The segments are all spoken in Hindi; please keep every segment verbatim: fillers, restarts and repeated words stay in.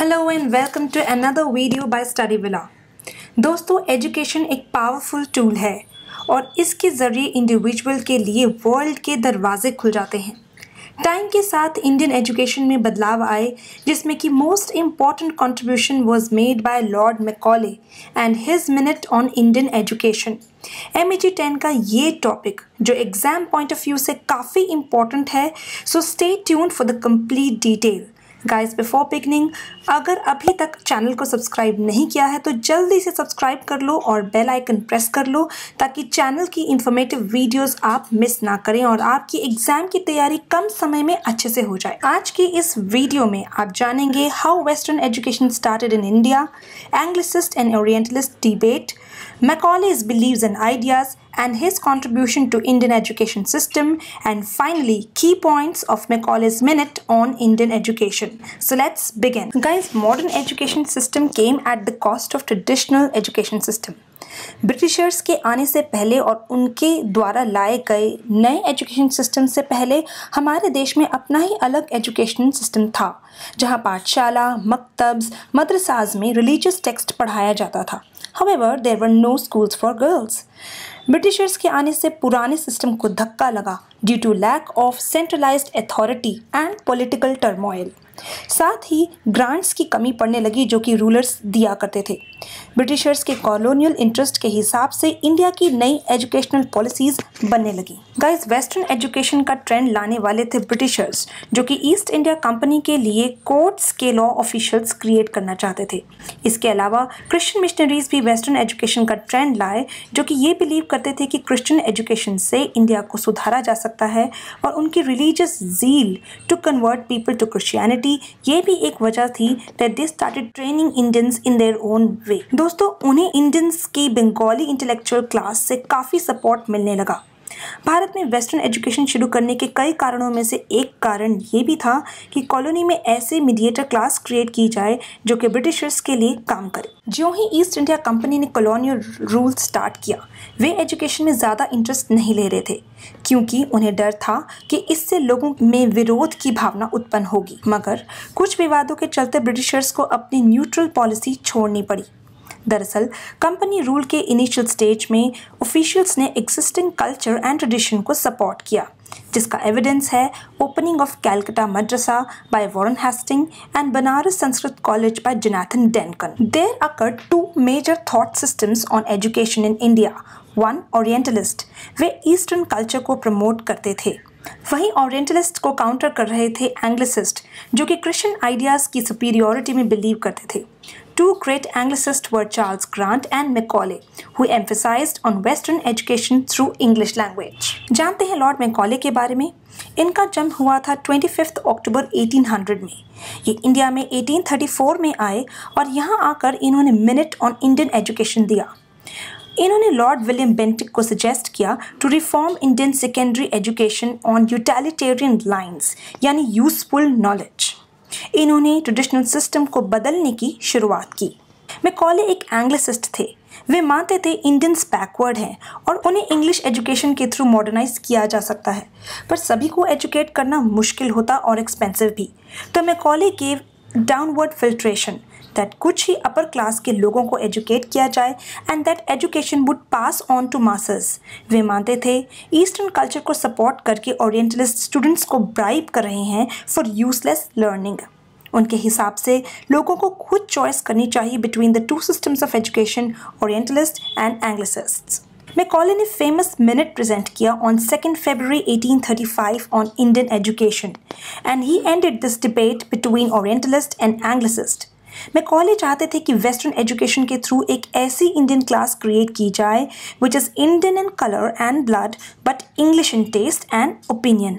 Hello and welcome to another video by Study Villa. दोस्तों, एजुकेशन एक पावरफुल टूल है और इसके ज़रिए इंडिविजुअल के लिए वर्ल्ड के दरवाजे खुल जाते हैं। टाइम के साथ इंडियन एजुकेशन में बदलाव आए, जिसमें कि most important contribution was made by Lord Macaulay and his minute on Indian education. M E G ten का ये टॉपिक जो एग्जाम पॉइंट ऑफ व्यू से काफ़ी इम्पॉर्टेंट है, so stay tuned for the complete detail. Guys, before beginning, अगर अभी तक चैनल को सब्सक्राइब नहीं किया है तो जल्दी से सब्सक्राइब कर लो और बेल आइकन प्रेस कर लो ताकि चैनल की इंफॉर्मेटिव वीडियोस आप मिस ना करें और आपकी एग्जाम की तैयारी कम समय में अच्छे से हो जाए। आज की इस वीडियो में आप जानेंगे how western education started in India, Anglicist and orientalist debate, Macaulay's beliefs and ideas and his contribution to Indian education system, and finally key points of Macaulay's minute on Indian education. So let's begin. Guys, modern education system came at the cost of traditional education system. Britishers के आने से पहले और उनके द्वारा लाए गए नए एजुकेशन सिस्टम से पहले हमारे देश में अपना ही अलग एजुकेशन सिस्टम था, जहां पाठशाला, मकतब्स, मदरसाज में रिलीजियस टेक्स्ट पढ़ाया जाता था। However, there were no schools for girls. Britishers के आने से पुराने सिस्टम को धक्का लगा due to lack of centralised authority and political turmoil. साथ ही ग्रांट्स की कमी पड़ने लगी जो कि रूलर्स दिया करते थे। ब्रिटिशर्स के कॉलोनियल इंटरेस्ट के हिसाब से इंडिया की नई एजुकेशनल पॉलिसीज बनने लगी। गाइस, वेस्टर्न एजुकेशन का ट्रेंड लाने वाले थे ब्रिटिशर्स, जो कि ईस्ट इंडिया कंपनी के लिए कोर्ट्स के लॉ ऑफिशियल्स क्रिएट करना चाहते थे। इसके अलावा क्रिश्चियन मिशनरीज भी वेस्टर्न एजुकेशन का ट्रेंड लाए, जो कि ये बिलीव करते थे कि क्रिश्चियन एजुकेशन से इंडिया को सुधारा जा सकता है, और उनकी religious zeal to convert people to Christianity ये भी एक वजह थी that they started training Indians in their own way. दोस्तों, उन्हें इंडियंस की बंगाली इंटेलेक्चुअल क्लास से काफ़ी सपोर्ट मिलने लगा। भारत में वेस्टर्न एजुकेशन शुरू करने के कई कारणों में से एक कारण ये भी था कि कॉलोनी में ऐसे मीडिएटर क्लास क्रिएट की जाए जो कि ब्रिटिशर्स के लिए काम करे। ज्यों ही ईस्ट इंडिया कंपनी ने कॉलोनियल रूल स्टार्ट किया, वे एजुकेशन में ज़्यादा इंटरेस्ट नहीं ले रहे थे, क्योंकि उन्हें डर था कि इससे लोगों में विरोध की भावना उत्पन्न होगी। मगर कुछ विवादों के चलते ब्रिटिशर्स को अपनी न्यूट्रल पॉलिसी छोड़नी पड़ी। दरअसल कंपनी रूल के इनिशियल स्टेज में ऑफिशियल्स ने एग्जिस्टिंग कल्चर एंड ट्रेडिशन को सपोर्ट किया, जिसका एविडेंस है opening of Calcutta Madrasa by Warren Hasting and Banaras Sanskrit College by Jonathan Duncan. There occurred two major thought systems on education in India. One, orientalist, वे ईस्टर्न कल्चर को प्रमोट करते थे। वहीं ओरिएंटलिस्ट को काउंटर कर रहे थे एंग्लिसिस्ट, जो कि क्रिश्चियन आइडियाज़ की सुपीरियरिटी में बिलीव करते थे। Two great Anglicists were Charles Grant and Macaulay, who emphasized on Western education through English language. जानते हैं लॉर्ड मैकॉले के बारे में? इनका जन्म हुआ था पच्चीस अक्टूबर अठारह सौ में। ये इंडिया में अठारह सौ चौंतीस में आए और यहाँ आकर इन्होंने मिनट ऑन इंडियन एजुकेशन दिया। इन्होंने लॉर्ड विलियम बेंटिक को सजेस्ट किया to reform Indian secondary education on utilitarian lines, यानी यूजफुल नॉलेज। इन्होंने ट्रेडिशनल सिस्टम को बदलने की शुरुआत की। मैकॉले एक एंग्लिसिस्ट थे। वे मानते थे इंडियंस बैकवर्ड हैं और उन्हें इंग्लिश एजुकेशन के थ्रू मॉडर्नाइज किया जा सकता है, पर सभी को एजुकेट करना मुश्किल होता और एक्सपेंसिव भी। तो Macaulay gave downward filtration that कुछ ही अपर क्लास के लोगों को एजुकेट किया जाए and that education would pass on to masses. वे मानते थे ईस्टर्न कल्चर को सपोर्ट करके ओरिएंटलिस्ट स्टूडेंट्स को ब्राइब कर रहे हैं फॉर यूजलेस लर्निंग। उनके हिसाब से लोगों को खुद चॉइस करनी चाहिए between the two systems of education, orientalist and Anglicists. Macaulay ने फेमस मिनट प्रेजेंट किया ऑन सेकेंड फरवरी अठारह सौ पैंतीस on Indian education and he ended this debate between orientalist and Anglicist. Macaulay चाहते थे कि वेस्टर्न एजुकेशन के थ्रू एक ऐसी इंडियन क्लास क्रिएट की जाए which is Indian in colour and blood but English in taste and opinion.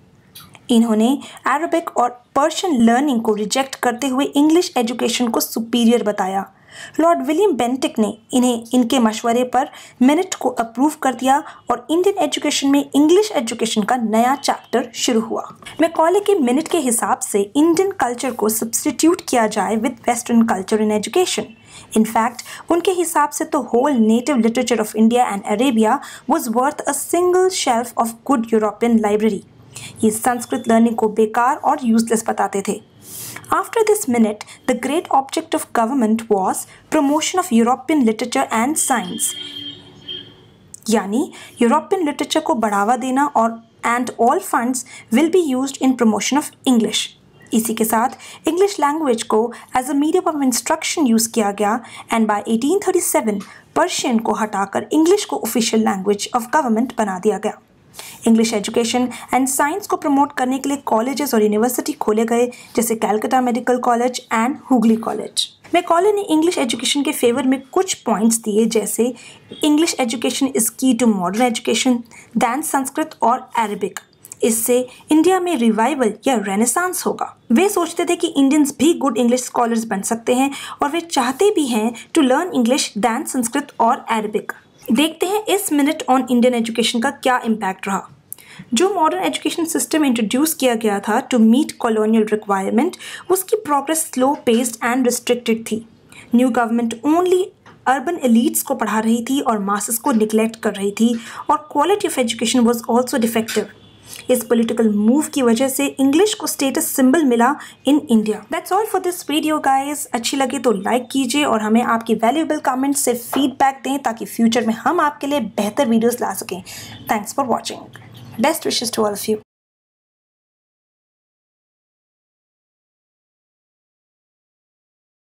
इन्होंने अरबिक और पर्शियन लर्निंग को रिजेक्ट करते हुए इंग्लिश एजुकेशन को सुपीरियर बताया। लॉर्ड विलियम बेंटिक ने इन्हें इनके मशवरे पर मिनट को अप्रूव कर दिया और इंडियन एजुकेशन में इंग्लिश एजुकेशन का नया चैप्टर शुरू हुआ। मैकॉले के मिनट के हिसाब से इंडियन कल्चर को सब्स्टिट्यूट किया जाए with western culture in education. In fact उनके हिसाब से तो whole native literature of India and Arabia was worth a single shelf of good European library. ये संस्कृत लर्निंग को बेकार और यूजलेस बताते थे। After this minute, the great object of government was promotion of European literature and science. यानी यूरोपियन लिटरेचर को बढ़ावा देना और and all funds will be used in promotion of English. इसी के साथ इंग्लिश लैंग्वेज को as a medium of instruction use किया गया and by eighteen thirty seven Persian को हटाकर इंग्लिश को ऑफिशियल लैंग्वेज ऑफ गवर्नमेंट बना दिया गया। इंग्लिश एजुकेशन एंड साइंस को प्रमोट करने के लिए कॉलेजेस और यूनिवर्सिटी खोले गए, जैसे Calcutta Medical College and Hooghly college. Macaulay ने इंग्लिश एजुकेशन के फेवर में कुछ पॉइंट्स दिए, जैसे English education is key to modern education than Sanskrit और अरबिक। इससे इंडिया में रिवाइवल या रेनेसांस होगा। वे सोचते थे कि इंडियंस भी गुड इंग्लिश स्कॉलर्स बन सकते हैं और वे चाहते भी हैं to learn English than Sanskrit और अरबिक। देखते हैं इस मिनट ऑन इंडियन एजुकेशन का क्या इम्पैक्ट रहा। जो मॉडर्न एजुकेशन सिस्टम इंट्रोड्यूस किया गया था टू मीट कॉलोनियल रिक्वायरमेंट, उसकी progress slow paced and restricted थी। New government only urban elites को पढ़ा रही थी और मासेस को निगलेक्ट कर रही थी, और quality of education was also defective. इस पॉलिटिकल मूव की वजह से इंग्लिश को स्टेटस सिंबल मिला in India. That's all for this video guys. अच्छी लगे तो लाइक कीजिए और हमें आपकी वैल्यूएबल कमेंट्स से फीडबैक दें ताकि फ्यूचर में हम आपके लिए बेहतर वीडियोस ला सकें। Thanks for watching. Best wishes to all of you.